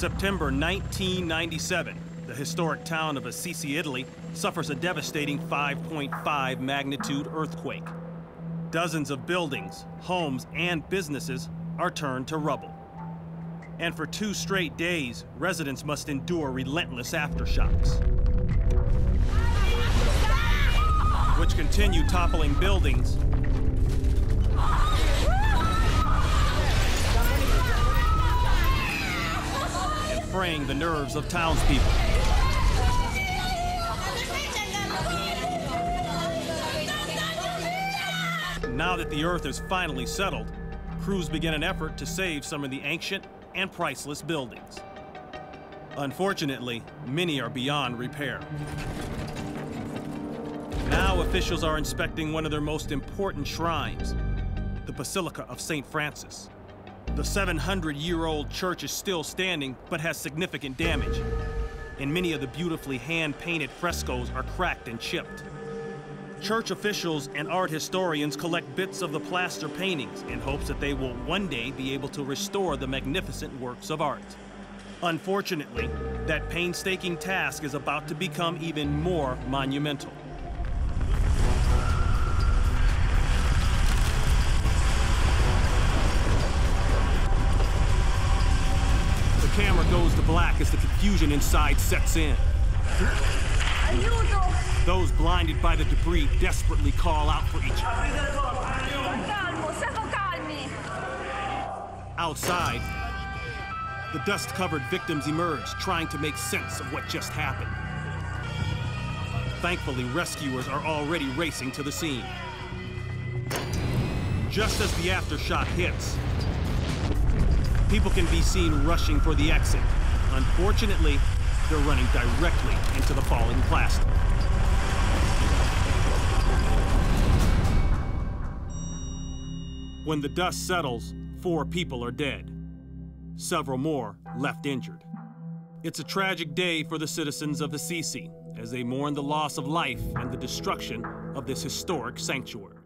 September 1997, the historic town of Assisi, Italy, suffers a devastating 5.5 magnitude earthquake. Dozens of buildings, homes, and businesses are turned to rubble. And for 2 straight days, residents must endure relentless aftershocks, which continue toppling buildings and fraying the nerves of townspeople. Now that the earth is finally settled, crews begin an effort to save some of the ancient and priceless buildings. Unfortunately, many are beyond repair. Now officials are inspecting one of their most important shrines, the Basilica of St. Francis. The 700-year-old church is still standing, but has significant damage, and many of the beautifully hand-painted frescoes are cracked and chipped. Church officials and art historians collect bits of the plaster paintings in hopes that they will one day be able to restore the magnificent works of art. Unfortunately, that painstaking task is about to become even more monumental. The camera goes to black as the confusion inside sets in. Those blinded by the debris desperately call out for each other. Outside, the dust-covered victims emerge, trying to make sense of what just happened. Thankfully, rescuers are already racing to the scene. Just as the aftershock hits, people can be seen rushing for the exit. Unfortunately, they're running directly into the falling plaster. When the dust settles, 4 people are dead. Several more left injured. It's a tragic day for the citizens of Assisi as they mourn the loss of life and the destruction of this historic sanctuary.